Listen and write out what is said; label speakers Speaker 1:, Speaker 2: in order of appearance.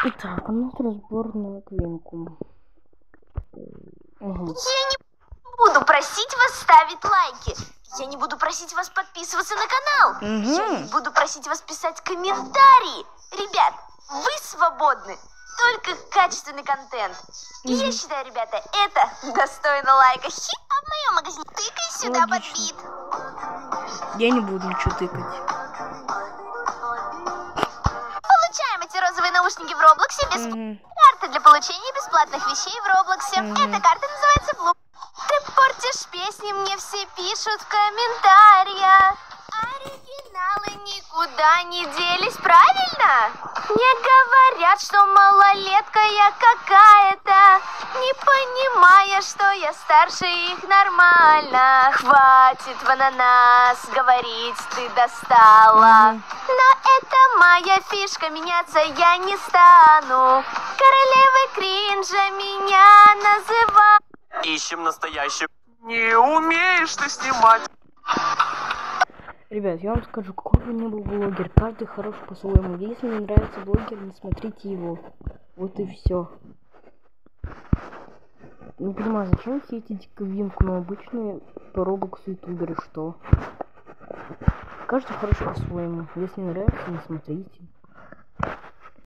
Speaker 1: Итак, у нас разбор на Квинку. Угу.
Speaker 2: Я не буду просить вас ставить лайки. Я не буду просить вас подписываться на канал. Я не буду просить вас писать комментарии. Ребят, вы свободны. Только качественный контент. И я считаю, ребята, это достойно лайка. А в моем магазине тыкай сюда под бит.
Speaker 1: Я не буду ничего тыкать.
Speaker 2: Получаем эти розовые наушники в Роблоксе без карты для получения бесплатных вещей в Роблоксе. Эта карта называется Блу. Ты портишь песни, мне все пишут в комментариях. Оригиналы никуда не делись, правильно? Мне говорят, что малолетка я какая-то, не понимая, что я старше их нормально. Хватит в ананас говорить, ты достала. Но это моя фишка, меняться я не стану. Королевой кринжа меня называют.
Speaker 3: Ищем настоящую. Не умеешь ты снимать.
Speaker 1: Ребят, я вам скажу, какой бы ни был блогер, каждый хорош по-своему. Если не нравится блогер, не смотрите его. Вот и все. Не понимаю, зачем хейтить Квинку, но обычные по Роблоксу ютуберы, что? Каждый хорош по-своему. Если не нравится, не смотрите.